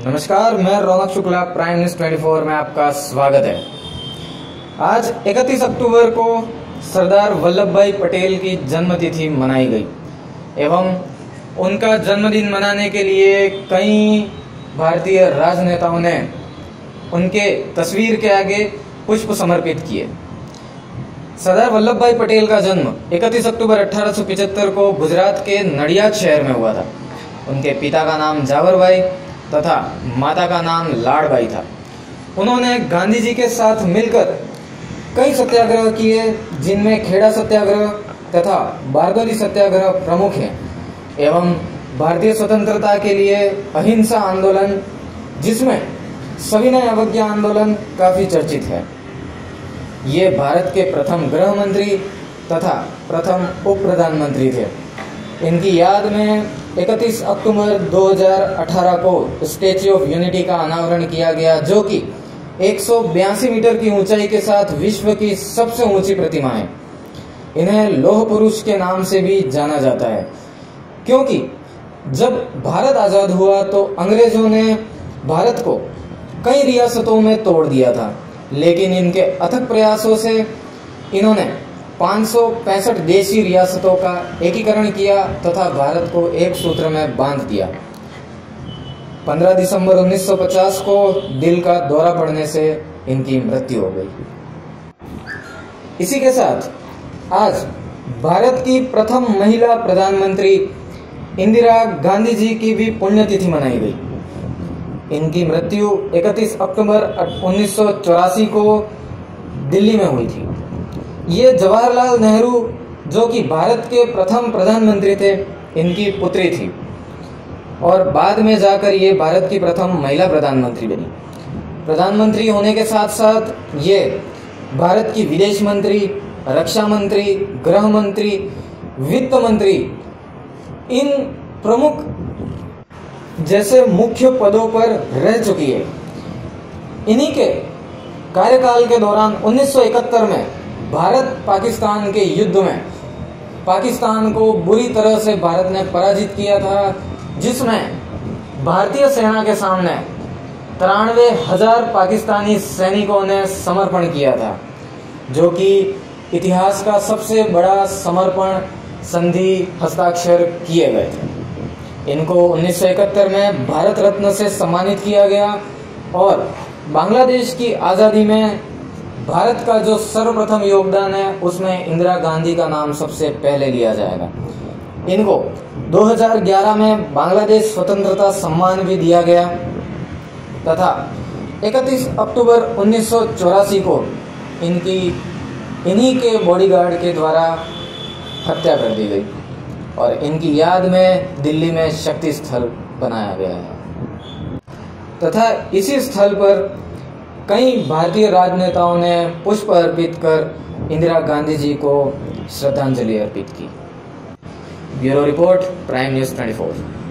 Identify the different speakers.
Speaker 1: नमस्कार, मैं रौनक Shukla, prime news 24 में आपका स्वागत है। आज 31 अक्टूबर को सरदार वल्लभ भाई पटेल की जन्मतिथि मनाई गई एवं उनका जन्मदिन मनाने के लिए कई भारतीय राजनेताओं ने उनके तस्वीर के आगे पुष्प समर्पित किए। सरदार वल्लभ भाई पटेल का जन्म 31 अक्टूबर 1875 को गुजरात के नडियाद शहर में हुआ था। उनके पिता का नाम जावरभाई तथा माता का नाम लाड़बाई था। उन्होंने गांधी जी के साथ मिलकर कई सत्याग्रह किए, जिनमें खेड़ा सत्याग्रह तथा बारदौली सत्याग्रह प्रमुख हैं, एवं भारतीय स्वतंत्रता के लिए अहिंसा आंदोलन, जिसमें सविनय अवज्ञा आंदोलन काफी चर्चित है। ये भारत के प्रथम गृह मंत्री तथा प्रथम उप प्रधानमंत्री थे। इनकी याद में 31 अक्टूबर 2018 को स्टैच्यू ऑफ यूनिटी का अनावरण किया गया, जो कि 182 मीटर की ऊंचाई के साथ विश्व की सबसे ऊंची प्रतिमा है। इन्हें लौह पुरुष के नाम से भी जाना जाता है, क्योंकि जब भारत आजाद हुआ तो अंग्रेजों ने भारत को कई रियासतों में तोड़ दिया था, लेकिन इनके अथक प्रयासों से इन्होंने 565 देशी रियासतों का एकीकरण किया तथा भारत को एक सूत्र में बांध दिया। 15 दिसंबर 1950 को दिल का दौरा पड़ने से इनकी मृत्यु हो गई। इसी के साथ आज भारत की प्रथम महिला प्रधानमंत्री इंदिरा गांधी जी की भी पुण्यतिथि मनाई गई। इनकी मृत्यु 31 अक्टूबर 1984 को दिल्ली में हुई थी। ये जवाहरलाल नेहरू, जो कि भारत के प्रथम प्रधानमंत्री थे, इनकी पुत्री थी और बाद में जाकर ये भारत की प्रथम महिला प्रधानमंत्री बनी। प्रधानमंत्री होने के साथ साथ ये भारत की विदेश मंत्री, रक्षा मंत्री, गृह मंत्री, वित्त मंत्री, इन प्रमुख जैसे मुख्य पदों पर रह चुकी है। इन्हीं के कार्यकाल के दौरान 1971 में भारत पाकिस्तान के युद्ध में पाकिस्तान को बुरी तरह से भारत ने पराजित किया था, जिसमें भारतीय सेना के सामने 93,000 पाकिस्तानी सैनिकों ने समर्पण किया था, जो कि इतिहास का सबसे बड़ा समर्पण संधि हस्ताक्षर किए गए थे। इनको 1971 में भारत रत्न से सम्मानित किया गया और बांग्लादेश की आज़ादी में भारत का जो सर्वप्रथम योगदान है, उसमें इंदिरा गांधी का नाम सबसे पहले लिया जाएगा। इनको 2011 में बांग्लादेश स्वतंत्रता सम्मान भी दिया गया तथा 31 अक्टूबर 1984 को इन्हीं के बॉडीगार्ड के द्वारा हत्या कर दी गई और इनकी याद में दिल्ली में शक्ति स्थल बनाया गया है तथा इसी स्थल पर कई भारतीय राजनेताओं ने पुष्प अर्पित कर इंदिरा गांधी जी को श्रद्धांजलि अर्पित की। Bureau report, prime news 24।